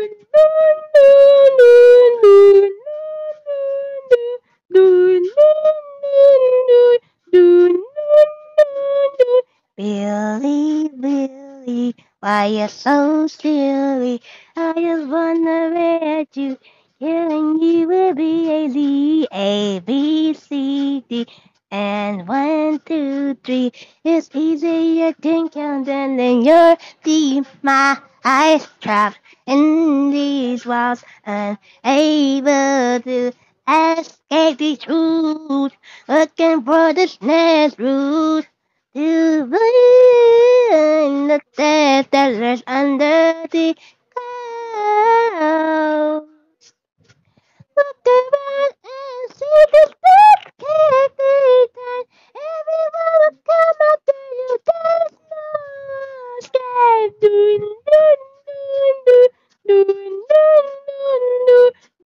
Billy, Billy, why you so silly? I just wanna let you, telling you will be A, B, C, D, and 1, 2, 3. It's easier to count than in your D. My eyes trapped in these walls, unable to escape the truth. Looking for this next route. To find the death that lies under the